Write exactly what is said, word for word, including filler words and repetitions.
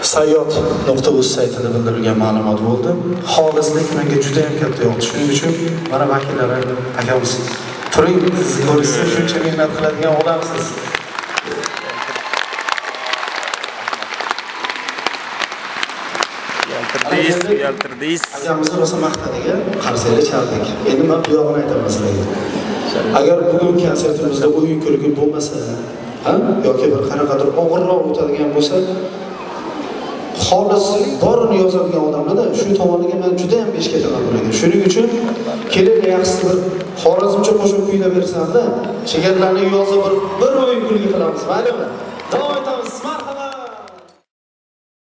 sayyod nuqta uz saytida bildirilgan ma'lumot bo'ldi. Xolislik menga juda ham katta yoqdi. Shuning uchun mana vakillari akamiz turing, siz ko'rishsiz shuncha mehnat qiladigan odamsiz. Yaltirdingiz, yaltirdingiz. Akamizni rosa maqtadiga qarsaylar chaldik. Endi men bu yog'ini aytaman sizlarga. Agar bugun konsertimizda o'yin ko'rgin bo'lmasa, ha, yoki bir qanaqadir og'irroq o'tadigan bo'lsa, xolis borini yozadigan odamlarda shu tomoniga men juda ham besh ketaman bularga. Shuning uchun kelib yaxshisi bir xorazmcha qo'shiq kuylab bersam-da, chegarlarni yozib bir bir o'yin kulgi qilamiz, maylimi?